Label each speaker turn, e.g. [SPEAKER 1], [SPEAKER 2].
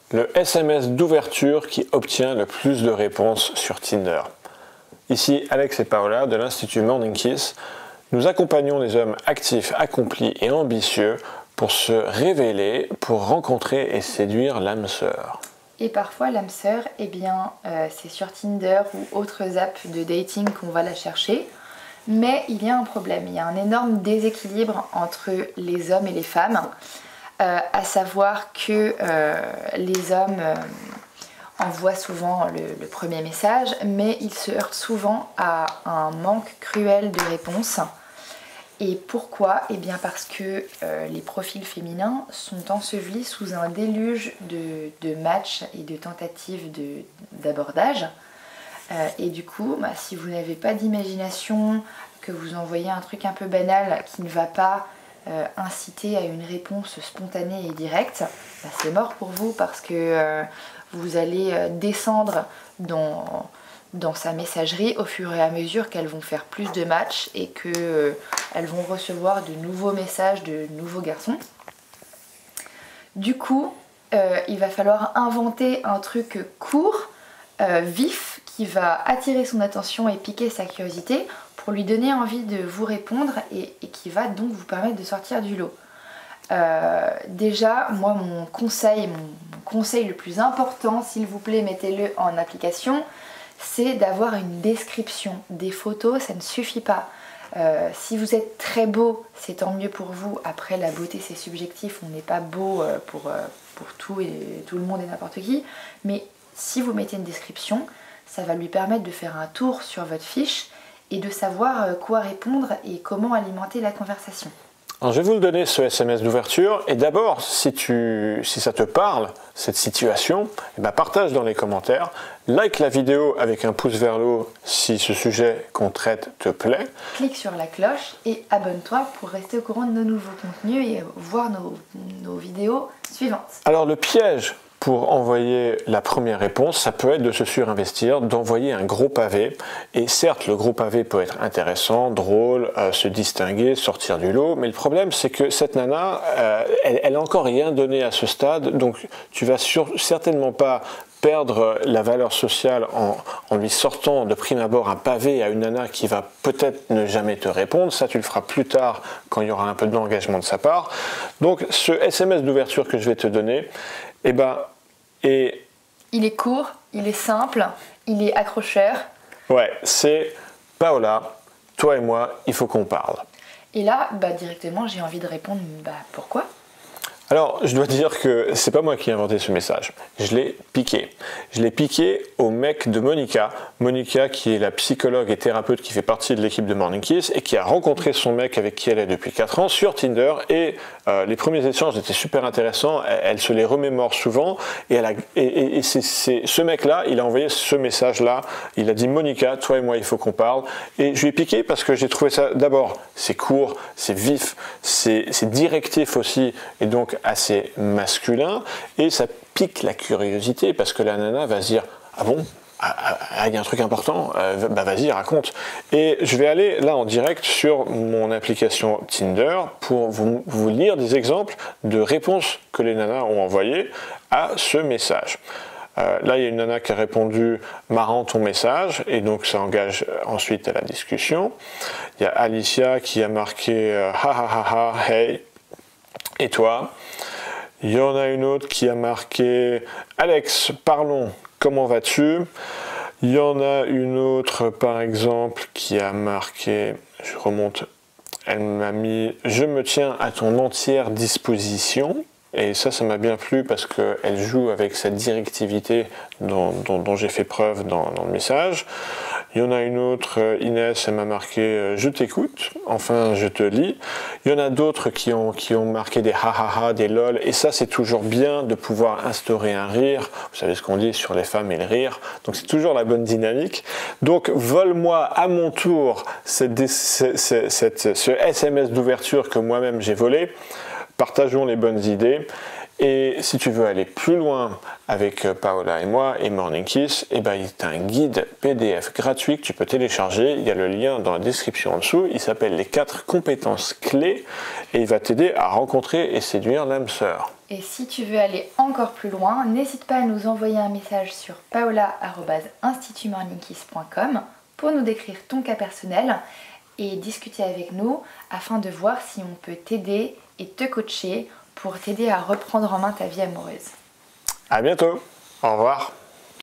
[SPEAKER 1] le SMS d'ouverture qui obtient le plus de réponses sur Tinder. Ici Alex et Paola de l'Institut Morning Kiss. Nous accompagnons des hommes actifs, accomplis et ambitieux pour se révéler, pour rencontrer et séduire l'âme sœur.
[SPEAKER 2] Et parfois l'âme sœur, c'est sur Tinder ou autres apps de dating qu'on va la chercher. Mais il y a un problème, il y a un énorme déséquilibre entre les hommes et les femmes. À savoir que les hommes envoient souvent le premier message, mais ils se heurtent souvent à un manque cruel de réponses. Et pourquoi? Eh bien parce que les profils féminins sont ensevelis sous un déluge de matchs et de tentatives d'abordage. Et du coup, si vous n'avez pas d'imagination, que vous envoyez un truc un peu banal qui ne va pas inciter à une réponse spontanée et directe, c'est mort pour vous parce que vous allez descendre dans sa messagerie au fur et à mesure qu'elles vont faire plus de matchs et qu'elles vont recevoir de nouveaux messages de nouveaux garçons. Du coup, il va falloir inventer un truc court, vif, qui va attirer son attention et piquer sa curiosité pour lui donner envie de vous répondre et qui va donc vous permettre de sortir du lot. Déjà, moi, mon conseil le plus important, s'il vous plaît, mettez-le en application, c'est d'avoir une description. Des photos, ça ne suffit pas. Si vous êtes très beau, c'est tant mieux pour vous. Après, la beauté, c'est subjectif. On n'est pas beau pour tout et tout le monde et n'importe qui. Mais si vous mettez une description, ça va lui permettre de faire un tour sur votre fiche et de savoir quoi répondre et comment alimenter la conversation.
[SPEAKER 1] Alors, je vais vous le donner, ce SMS d'ouverture. Et d'abord, si ça te parle, cette situation, partage dans les commentaires. Like la vidéo avec un pouce vers le haut si ce sujet qu'on traite te plaît.
[SPEAKER 2] Clique sur la cloche et abonne-toi pour rester au courant de nos nouveaux contenus et voir nos vidéos suivantes. Alors, le piège pour envoyer la première réponse, ça peut être de se surinvestir, d'envoyer un gros pavé. Et certes, le gros pavé peut être intéressant, drôle, se distinguer, sortir du lot. Mais le problème, c'est que cette nana, elle n'a encore rien donné à ce stade. Donc, tu vas certainement pas perdre la valeur sociale en lui sortant de prime abord un pavé à une nana qui va peut-être ne jamais te répondre. Ça, tu le feras plus tard quand il y aura un peu d'engagement de sa part. Donc, ce SMS d'ouverture que je vais te donner, il est court, il est simple, il est accrocheur.
[SPEAKER 1] Ouais, c'est Paola, toi et moi, il faut qu'on parle.
[SPEAKER 2] Et là, directement, j'ai envie de répondre, pourquoi ?
[SPEAKER 1] Alors, je dois dire que c'est pas moi qui ai inventé ce message. Je l'ai piqué. Je l'ai piqué au mec de Monica. Monica, qui est la psychologue et thérapeute qui fait partie de l'équipe de Morning Kiss et qui a rencontré son mec avec qui elle est depuis 4 ans sur Tinder. Et les premiers échanges étaient super intéressants. Elle se les remémore souvent. Et c'est ce mec-là, il a envoyé ce message-là. Il a dit: Monica, toi et moi, il faut qu'on parle. Et je lui ai piqué parce que j'ai trouvé ça, d'abord, c'est court, c'est vif, c'est directif aussi. Et donc, assez masculin, et ça pique la curiosité parce que la nana va se dire: ah bon, il y a un truc important, vas-y, raconte. Et je vais aller là en direct sur mon application Tinder pour vous lire des exemples de réponses que les nanas ont envoyées à ce message. Là, il y a une nana qui a répondu: marrant ton message, et donc ça engage ensuite à la discussion. Il y a Alicia qui a marqué ha ha ha ha, hey. Et toi? Il y en a une autre qui a marqué: Alex, parlons, comment vas-tu? Il y en a une autre, par exemple, qui a marqué, je remonte, elle m'a mis: je me tiens à ton entière disposition. Et ça m'a bien plu parce qu'elle joue avec cette directivité dont j'ai fait preuve dans le message. Il y en a une autre, Inès, elle m'a marqué: je t'écoute, enfin je te lis. Il y en a d'autres qui ont marqué des ha ha ha, des lol, et ça c'est toujours bien de pouvoir instaurer un rire. Vous savez ce qu'on dit sur les femmes et le rire, donc c'est toujours la bonne dynamique. Donc vole-moi à mon tour ce SMS d'ouverture que moi-même j'ai volé. Partageons les bonnes idées Et si tu veux aller plus loin avec Paola et moi et Morning Kiss, il y a un guide PDF gratuit que tu peux télécharger. Il y a le lien dans la description en dessous. Il s'appelle les 4 compétences clés et il va t'aider à rencontrer et séduire l'âme sœur.
[SPEAKER 2] Et si tu veux aller encore plus loin, n'hésite pas à nous envoyer un message sur paola@institutmorningkiss.com pour nous décrire ton cas personnel et discuter avec nous afin de voir si on peut t'aider et te coacher pour t'aider à reprendre en main ta vie amoureuse.
[SPEAKER 1] À bientôt. Au revoir.